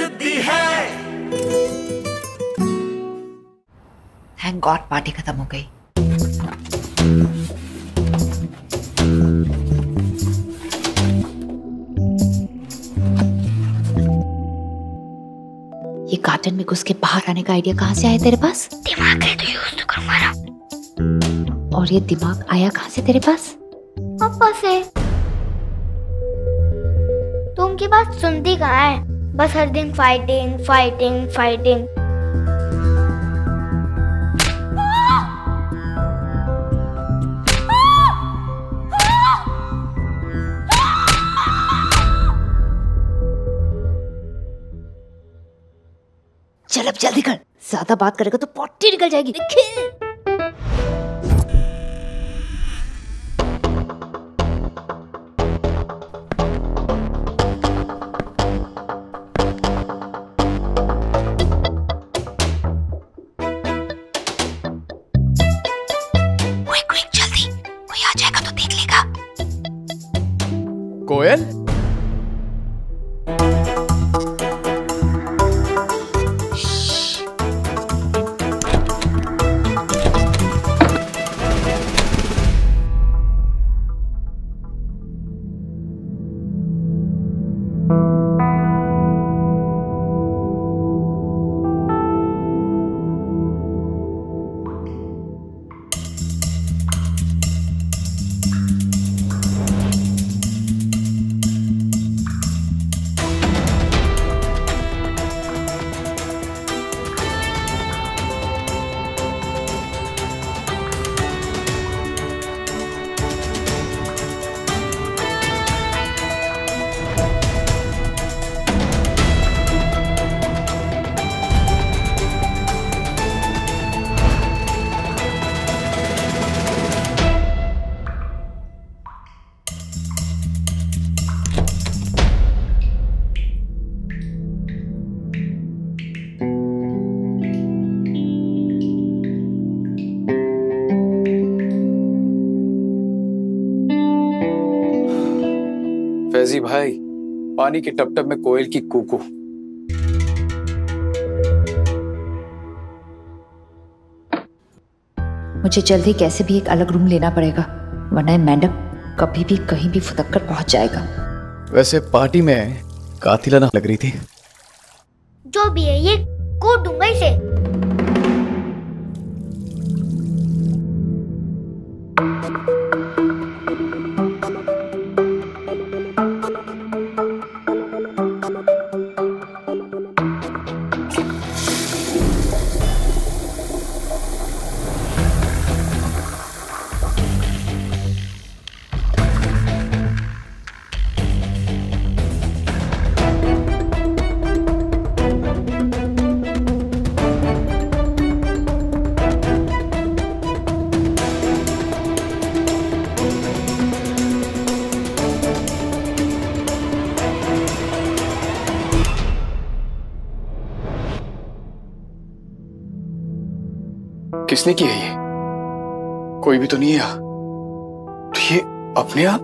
जिद्दी है। Thank God party खत्म हो गई। ये गार्डन में घुस के बाहर आने का आइडिया कहाँ से आया तेरे पास? दिमाग है तो यूज तो करूंगा ना। और ये दिमाग आया कहाँ से तेरे पास? पापा से। तुम उनकी बात सुनती कहाँ है? बस हर दिन फाइटिंग फाइटिंग फाइटिंग। चल अब जल्दी कर, ज्यादा बात करेगा तो पॉटी निकल जाएगी। क्विक जल्दी, कोई आ जाएगा तो देख लेगा। कोयल, फैजी भाई, पानी के टप टप में कोयल की कूकू। मुझे जल्दी कैसे भी एक अलग रूम लेना पड़ेगा, वरना ये मेंढक कभी भी कहीं भी फुदक कर पहुंच जाएगा। वैसे पार्टी में कातिलाना लग रही थी। जो भी है ये कोड दूंगा इसे। किसने की है ये? कोई भी तो नहीं है यहाँ। तो ये अपने आप?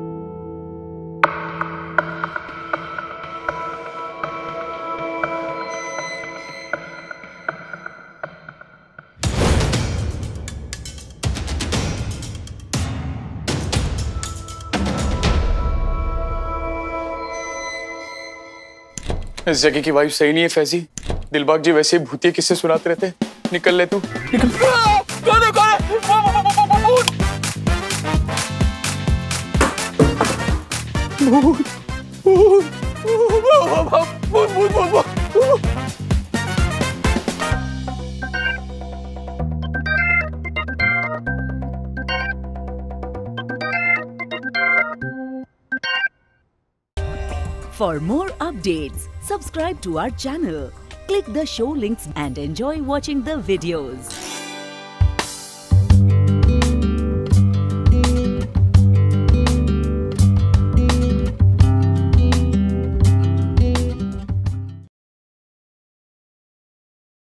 इस जगह की वाइब सही नहीं है फैजी। दिलबाग जी वैसे भूतिया किस्से सुनाते रहते। निकल ले तू, निकल। कौन है? भूत, भूत, भूत, भूत। For more updates, subscribe to our channel, click the show links and enjoy watching the videos.